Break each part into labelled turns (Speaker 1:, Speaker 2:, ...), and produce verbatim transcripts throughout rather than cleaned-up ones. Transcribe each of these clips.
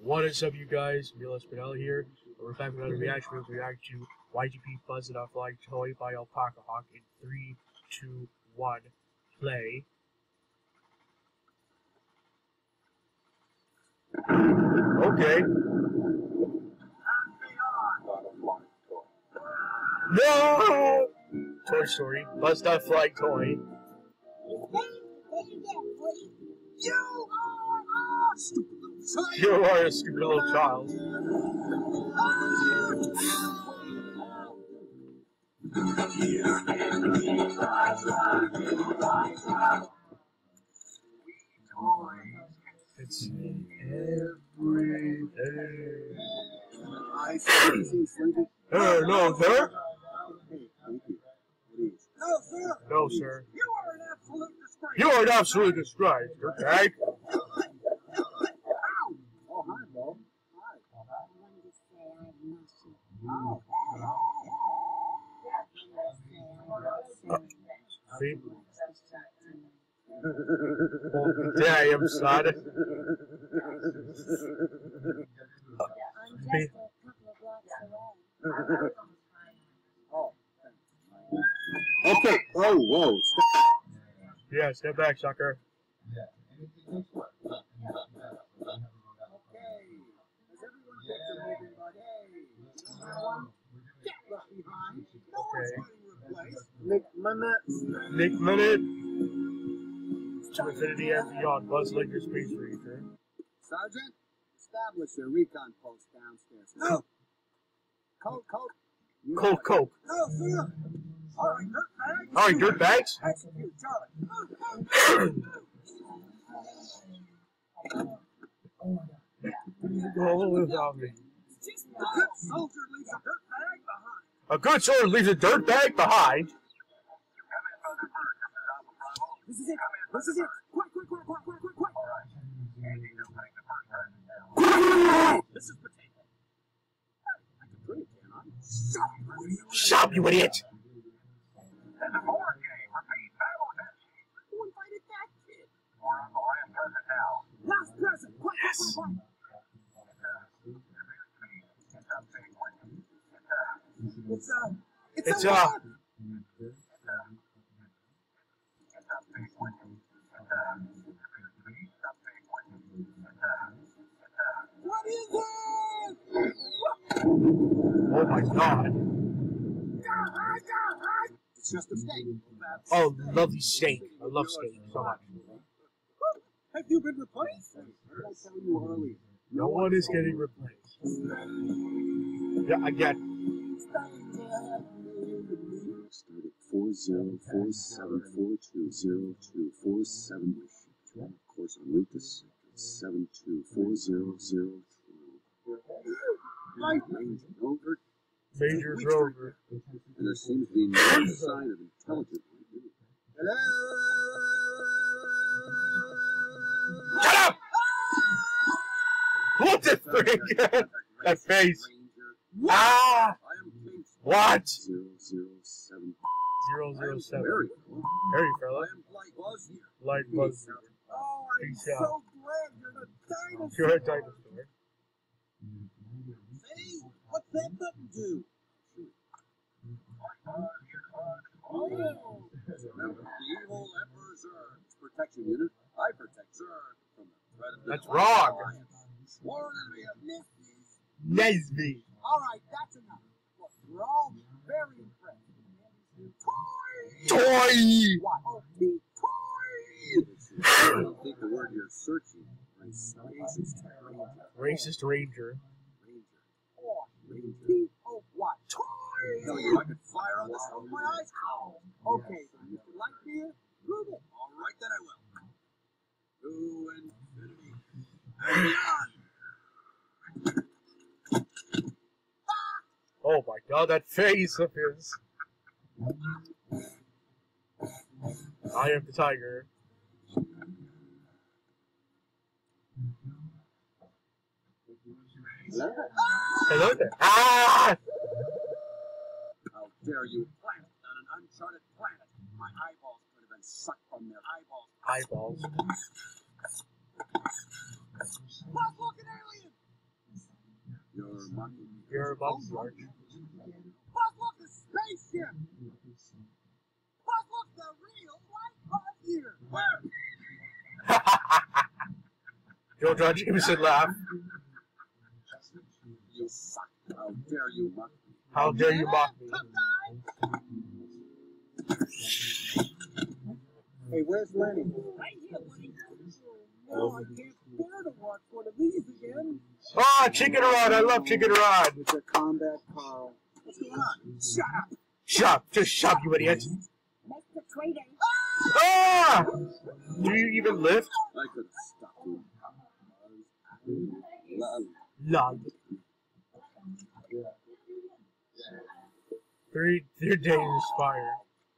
Speaker 1: What is up, you guys? Mila Spinella here. We're back with another reaction. We'll react to Y T P Buzz It Off Like Toy by Alpaca Hawk in three, two, one, play. Okay. No! Toy Story. Buzz That Flag Toy.
Speaker 2: You are a stupid little child.
Speaker 1: You are a stupid little child. It's every day.
Speaker 2: I see, Slinky.
Speaker 1: Hey, no, sir.
Speaker 2: Hey, thank you. Please. No, sir.
Speaker 1: No, sir.
Speaker 2: You are an absolute disgrace.
Speaker 1: You are an absolute disgrace, dirtbag.
Speaker 2: Oh, hi, Bo. Hi.
Speaker 3: I wanted to say I missed you.
Speaker 2: Oh.
Speaker 1: See? Damn, son.
Speaker 3: I'm just a couple of blocks away.
Speaker 2: Oh. Okay. Oh, whoa. Stop.
Speaker 1: Yeah, step back, sucker.
Speaker 2: Okay. Has everyone picked a movie about, hey, number one, get left behind. No one's getting replaced. Nick Minute.
Speaker 1: Nick Minute. To infinity and beyond. Buzz Lightyear Space Ranger.
Speaker 2: Sergeant, establish your recon post downstairs. No. Coke, Coke. You
Speaker 1: Coke, Coke.
Speaker 2: No, sir. All right, dirtbags.
Speaker 1: All right, dirtbags.
Speaker 2: Execute, Charlie.
Speaker 1: Go without me.
Speaker 2: A good soldier leaves a dirtbag behind.
Speaker 1: A good sword leaves a dirtbag behind.
Speaker 2: This is it. This is it. Quick, quick, quick, quick, quick, quick, quick. This is potato. I can drink, can't I?
Speaker 1: Shut up, you idiot!
Speaker 2: Who invited that kid? Last present. Quick,
Speaker 1: Yes.
Speaker 2: quick, quick, quick. It's a. It's,
Speaker 1: It's
Speaker 2: a.
Speaker 1: a-
Speaker 2: what? What is it?
Speaker 1: Oh my god.
Speaker 2: It's just a steak. That's
Speaker 1: Oh,
Speaker 2: steak.
Speaker 1: lovely steak. I love steak so much.
Speaker 2: Have you been replaced? Did I tell you earlier?
Speaker 1: No one is getting replaced. Yeah, again.
Speaker 4: Start at four zero four seven four two zero two four seven. Of course, on route to seven two four zero zero two.
Speaker 2: Right.
Speaker 4: Range over,
Speaker 1: Major Grover.
Speaker 4: and there seems to be no sign of intelligent activity.
Speaker 2: Hello.
Speaker 1: Shut up! What the frick? That face. Ah!
Speaker 4: I am King
Speaker 1: What?
Speaker 4: zero zero seven.
Speaker 1: Zero zero seven.
Speaker 4: Very well.
Speaker 1: Harry
Speaker 4: I
Speaker 1: fella.
Speaker 4: am Light Buzz here.
Speaker 1: Light Buzz.
Speaker 2: Oh, I'm
Speaker 1: Peace
Speaker 2: so
Speaker 1: out.
Speaker 2: glad you're the dinosaur.
Speaker 1: You're a dinosaur.
Speaker 2: Hey, what's that button do? Oh.
Speaker 4: Remember, the evil Emperor Zurn's protection unit. I protect Zurn from the threat of the
Speaker 1: That's wrong.
Speaker 2: Sworn enemy of Missy's.
Speaker 1: Nesby.
Speaker 2: All right, that's enough. Look, we're all very impressed. Toy!
Speaker 1: Toy!
Speaker 2: What? Oh, the toy!
Speaker 4: I don't think the word you're searching is racist.
Speaker 1: Racist Ranger.
Speaker 4: Ranger.
Speaker 2: Oh,
Speaker 4: Ranger.
Speaker 2: T O what?
Speaker 4: Tell
Speaker 2: Toy!
Speaker 4: you I could fire on this
Speaker 2: Oh,
Speaker 4: one.
Speaker 2: my eyes. Ow. Okay, so you like beer? Prove it.
Speaker 4: All right, then I will. To infinity and beyond.
Speaker 1: Oh my god, that face of his. I am the tiger.
Speaker 4: Hello?
Speaker 1: Hello there. Ah!
Speaker 4: How dare you plant on an uncharted planet? My eyeballs could have been sucked from their eyeballs.
Speaker 1: Eyeballs.
Speaker 2: Look, look, an alien! monkey.
Speaker 1: You're above the arch.
Speaker 2: Buzz, look, a spaceship! Buzz, look, the real white Buzz here! Where?
Speaker 1: Joe John Jameson laugh.
Speaker 2: You suck. How dare you mock me?
Speaker 1: How dare you mock me?
Speaker 2: Hey, where's Lenny? Right here, Lenny. No, I can't bear to watch one of these again.
Speaker 1: Oh, Chicken Rod! I love Chicken Rod!
Speaker 2: It's a combat Carl. What's going on? Shut up!
Speaker 1: Shut up! Just shut up, you idiot!
Speaker 3: Mister Trader.
Speaker 1: Ah! Do you even lift?
Speaker 2: I could stop you. Love.
Speaker 1: Love. Three, three days expire.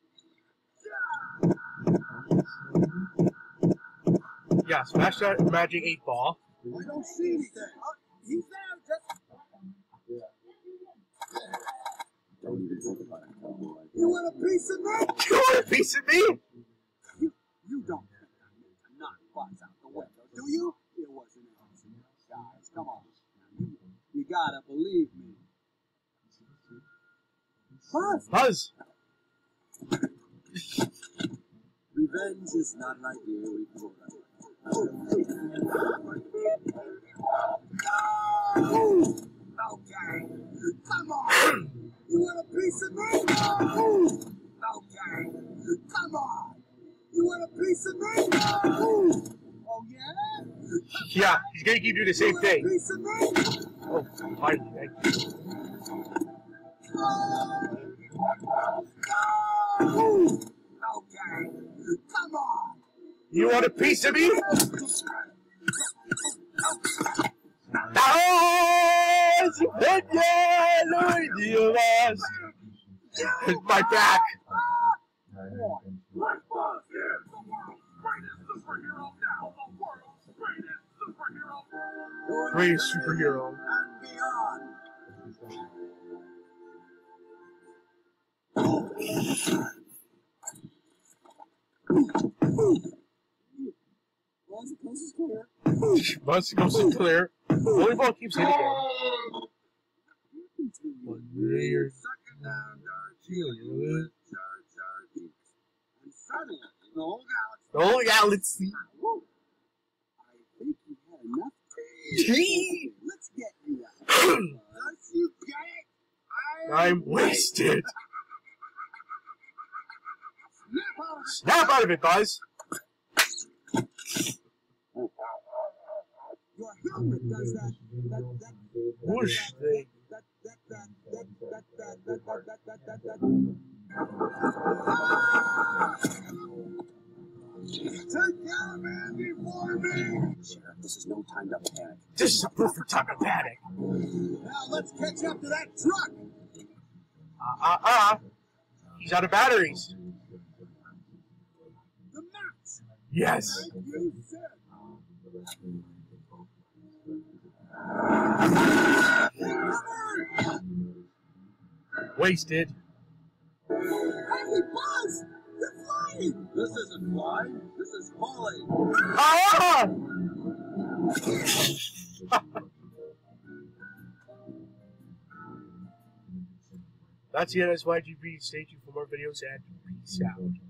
Speaker 1: Yeah, smash that magic eight ball.
Speaker 2: I don't see anything. Oh, he's there. Just... Don't even think about it. You want a piece of me?
Speaker 1: You want a piece of me?
Speaker 2: You, you don't think I meant to knock Buzz out the window, do you? It wasn't an accident, guys. Come on. You, you gotta believe me. Buzz!
Speaker 1: Buzz!
Speaker 2: Revenge is not an idea we can go down. Okay. Come on. You want a piece of me? Okay. Come on. You want a piece of me? Oh yeah?
Speaker 1: Yeah, he's gonna keep doing the same
Speaker 2: You want a
Speaker 1: thing.
Speaker 2: piece of me?
Speaker 1: Oh, finally. Thank you.
Speaker 2: Okay. Come on.
Speaker 1: You want a piece of me? ¡Vamos! ¡Dios! My back! Greatest superhero.
Speaker 2: Once the coast is clear.
Speaker 1: Once it goes to clear, volleyball keeps hitting him. One year.
Speaker 2: Second down, Darcy. And suddenly, the whole galaxy.
Speaker 1: The whole galaxy.
Speaker 2: I think you had enough
Speaker 1: Tea.
Speaker 2: tea. Let's get you out. Once you get it,
Speaker 1: I'm wasted.
Speaker 2: snap out of it.
Speaker 1: Snap out of it, Buzz.
Speaker 2: Your helmet does that. That. That.
Speaker 1: Whoosh thing.
Speaker 2: That. That. That. That. That. That. That. That. That. That. That. Take care of Andy for me. Sheriff, this is no time to panic.
Speaker 1: This is a perfect time to panic.
Speaker 2: Now let's catch up to that truck.
Speaker 1: Uh uh uh. He's out of batteries.
Speaker 2: The maps.
Speaker 1: Yes.
Speaker 2: Like you said.
Speaker 1: Wasted.
Speaker 2: Hey, Buzz! You're flying! This isn't flying. This is falling.
Speaker 1: Ah! That's the end of this Y T P. Stay tuned for more videos and peace out.